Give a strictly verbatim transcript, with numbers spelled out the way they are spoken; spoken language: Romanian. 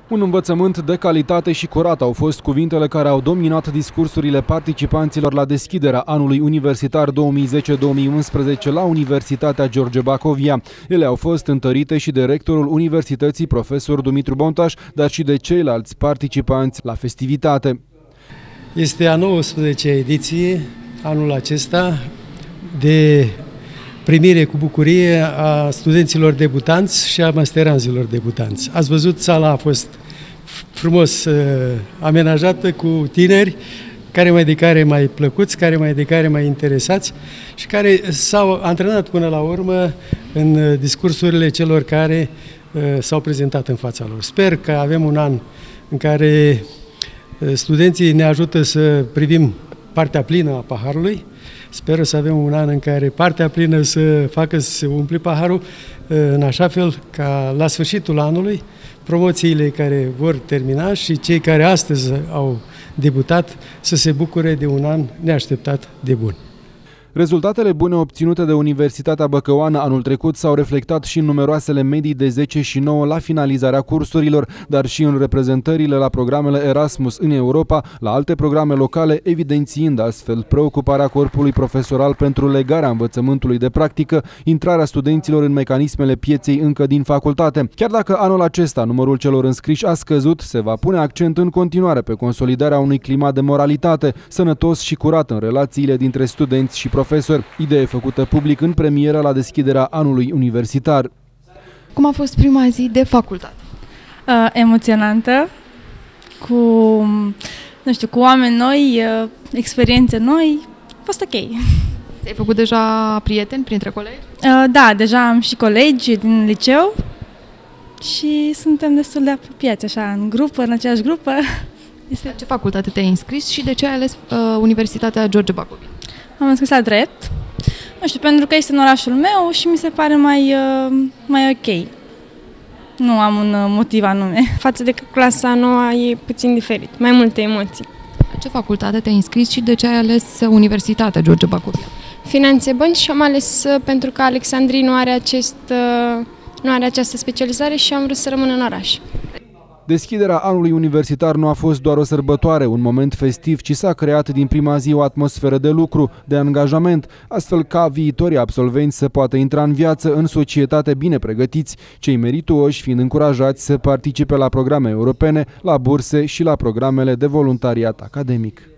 Un învățământ de calitate și curat au fost cuvintele care au dominat discursurile participanților la deschiderea anului universitar două mii zece două mii unsprezece la Universitatea George Bacovia. Ele au fost întărite și de rectorul Universității, profesor Dumitru Bontaș, dar și de ceilalți participanți la festivitate. Este a nouăsprezecea ediție anul acesta de primire cu bucurie a studenților debutanți și a masteranzilor debutanți. Ați văzut, sala a fost frumos uh, amenajată cu tineri, care mai de care mai plăcuți, care mai de care mai interesați și care s-au antrenat până la urmă în discursurile celor care uh, s-au prezentat în fața lor. Sper că avem un an în care uh, studenții ne ajută să privim partea plină a paharului. Sper să avem un an în care partea plină să facă să se umple paharul, în așa fel ca la sfârșitul anului promoțiile care vor termina și cei care astăzi au debutat să se bucure de un an neașteptat de bun. Rezultatele bune obținute de Universitatea Băcăuană anul trecut s-au reflectat și în numeroasele medii de zece și nouă la finalizarea cursurilor, dar și în reprezentările la programele Erasmus în Europa, la alte programe locale, evidențiind astfel preocuparea corpului profesoral pentru legarea învățământului de practică, intrarea studenților în mecanismele pieței încă din facultate. Chiar dacă anul acesta numărul celor înscriși a scăzut, se va pune accent în continuare pe consolidarea unui climat de moralitate, sănătos și curat în relațiile dintre studenți și profesori. Profesor, idee făcută public în premieră la deschiderea anului universitar. Cum a fost prima zi de facultate? Uh, emoționantă, cu, nu știu, cu oameni noi, uh, experiențe noi, a fost ok. Ți-ai făcut deja prieteni printre colegi? Uh, da, deja am și colegi din liceu și suntem destul de apropiați, așa, în grupă, în aceeași grupă. Este... La ce facultate te-ai înscris și de ce ai ales uh, Universitatea George Bacovia? Am înscris la drept, nu știu, pentru că este în orașul meu și mi se pare mai, mai ok. Nu am un motiv anume. Față de clasa nouă e puțin diferit, mai multe emoții. La ce facultate te-ai înscris și de ce ai ales Universitatea George Bacovia? Finanțe bănci și am ales pentru că Alexandrii nu are, acest, nu are această specializare și am vrut să rămân în oraș. Deschiderea anului universitar nu a fost doar o sărbătoare, un moment festiv, ci s-a creat din prima zi o atmosferă de lucru, de angajament, astfel ca viitorii absolvenți să poată intra în viață, în societate bine pregătiți, cei merituoși fiind încurajați să participe la programe europene, la burse și la programele de voluntariat academic.